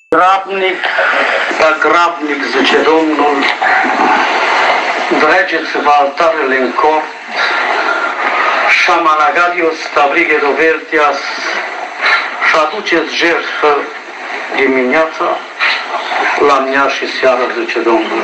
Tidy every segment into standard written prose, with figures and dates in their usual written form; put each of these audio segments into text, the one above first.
Grabnic, da grabnic, zice Domnul, dregeți-vă altarele în cort, șamanagadios tabrige dovertias, și aduceți jertfă dimineața, la mea și seara, zice Domnul.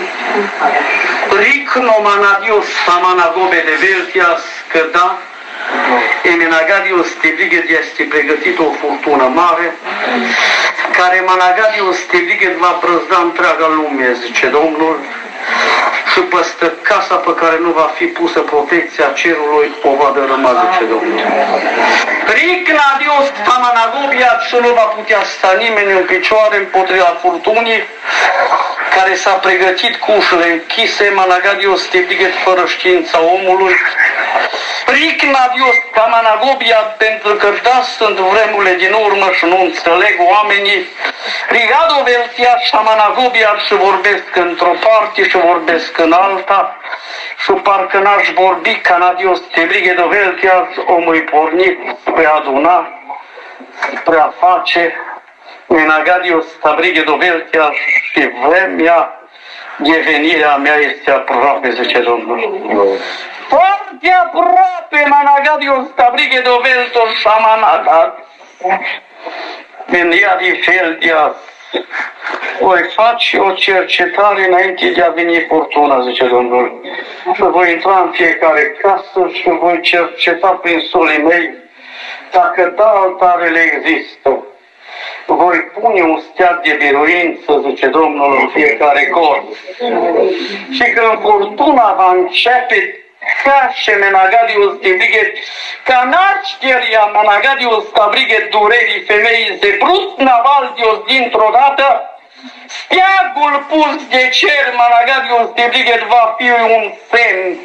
Ricno manadios samanagobe de vertias, că da, Emenagadios Teblighet este pregătit o furtună mare, care Managadios Teblighet va brăzda întreaga lume, zice Domnul, și peste casa pe care nu va fi pusă protecția cerului, o va dărâma, zice Domnul. Ricnadios Tamanagobia, și nu va putea sta nimeni în picioare împotriva furtunii, care s-a pregătit cu ușile închise, Managadios Teblighet fără știința omului. Ricnadios Tamanagobia, pentru că da, sunt vremurile din urmă și nu înțeleg oamenii. Rigado Veltia și Tamanagobia și vorbesc într-o parte și vorbesc în alta. Și parcă n-aș vorbi, Canadios Teblighet Veltia, omul pornit spre aduna, spre a face. Menagadios Teblighet Veltia și vremea de venirea mea este aproape, zice Domnul. Foarte aproape, Managadios Teblighet Veltia și Amanagad. În ea de Feldias voi face o cercetare înainte de a veni furtuna, zice Domnul. Și voi intra în fiecare casă și voi cerceta prin solii mei dacă da, altarele există. Voi pune un steag de biruință, zice Domnul, în fiecare corp. Și când furtuna va începe, ca și Menagadios Teblighet, ca nașterea Managadios Teblighet durerii femeii zebrut navaldios dintr-o dată, steagul pus de cer Managadios Teblighet va fi un semn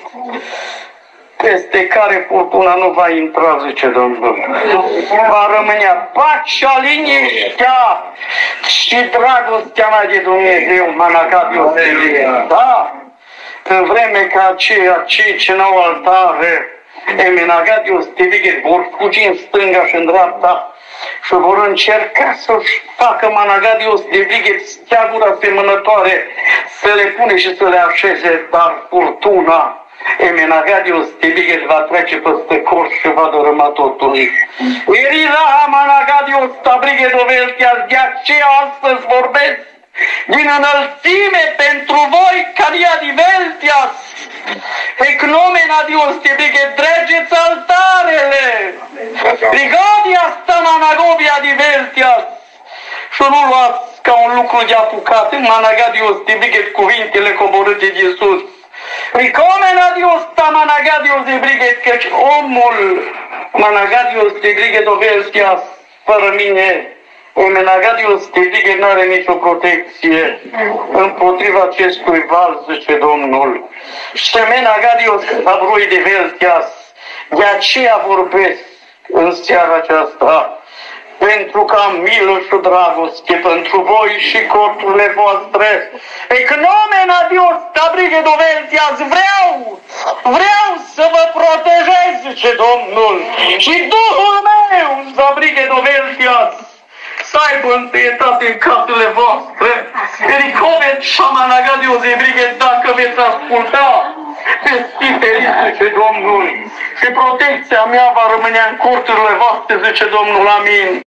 peste care furtuna nu va intra, zice Domnul. Va rămâne pacea, liniștea și dragostea mea de Dumnezeu, Managadios Teblighet. Da? În vreme ca cei ce n-au altare, Emenagadios Teblighet vor fugi în stânga și în dreapta și vor încerca să-și facă Managadios Teblighet steaguri asemănătoare, să le pune și să le așeze, dar furtuna Emenagadios Teblighet va trece peste corp și va dărâma totul. Erila Managadios Teblighet Veltia, de aceea astăzi vorbesc din înălțime pentru voi, Caria di Veltias, Ecnomenadios Teblighet, dregeți altarele, Rigadias Tamanagobia di Veltias, și nu luați ca un lucru de apucat în Managadios Teblighet cuvintele coborâte de sus. Ricomenadios Tamanagadios Teblighet, căci omul Managadios Teblighet Veltias, fără mine, Emenagadios Teblighet n-are nicio protecție împotriva acestui val, zice Domnul. Și Menagadios Tabrui de Veltias, de aceea vorbesc în seara aceasta, pentru că am milă și dragoste pentru voi și corturile voastre. Ecnomenadios Teblighet Veltias, vreau să vă protejez, zice Domnul, și Duhul meu, Teblighet Veltias, să aibă întâietate în casele voastre. Ricomet și Managadios Teblighet, dacă veți asculta, veți fi feriți, zice Domnul, și protecția mea va rămâne în curturile voastre, zice Domnul, amin.